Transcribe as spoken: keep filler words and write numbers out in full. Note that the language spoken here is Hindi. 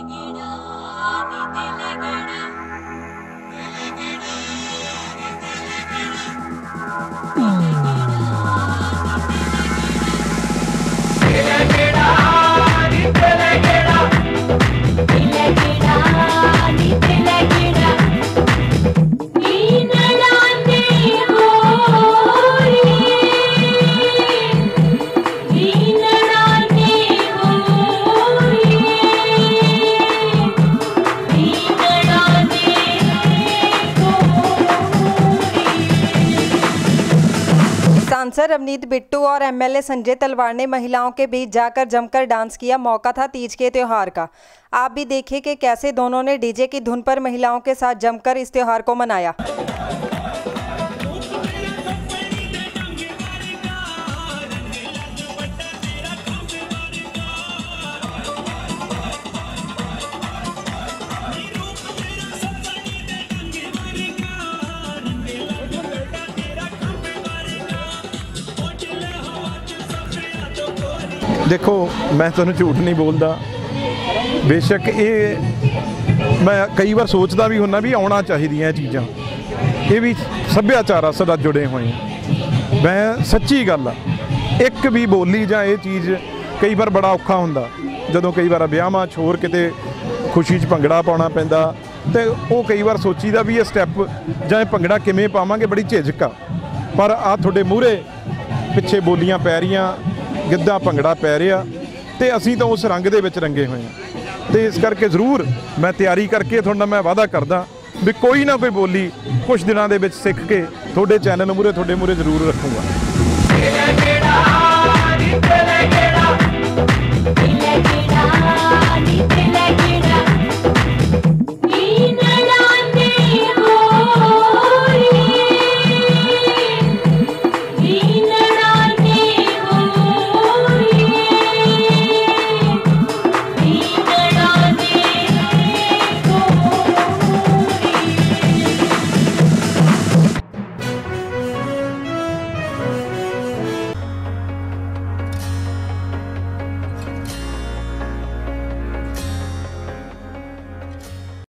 सांसद रवनीत बिट्टू और एमएलए संजय तलवार ने महिलाओं के बीच जाकर जमकर डांस किया। मौका था तीज के त्योहार का। आप भी देखिए कि कैसे दोनों ने डीजे की धुन पर महिलाओं के साथ जमकर इस त्योहार को मनाया। देखो, मैं तुहानूं झूठ नहीं बोलता। बेशक ये मैं कई बार सोचता भी हुन्ना भी आउणा चाहिए चीज़ां, ये भी सभ्याचार साडा जुड़े हुए हैं। मैं सच्ची गल आ, एक भी बोली जां ये चीज़ कई बार बड़ा औखा हुंदा। जदों कई बार ब्याहां छोर किते खुशी च भंगड़ा पाउणा पैंदा ते वो कई बार सोचीदा भी ये स्टैप जां भंगड़ा किवें पावांगे, बड़ी झिझक आ। पर आ तुहाडे मूहरे पिछे बोलियां पै रहीआं, गिद्धा भंगड़ा पै रहा, तो असीं तो उस रंग दे विच रंगे हुए हैं। तो इस करके जरूर मैं तैयारी करके तुहाडे नाल मैं वादा करदा भी कोई ना कोई बोली कुछ दिनों दे विच सीख के तुहाडे चैनल मूहरे तुहाडे मूहरे जरूर रखूँगा।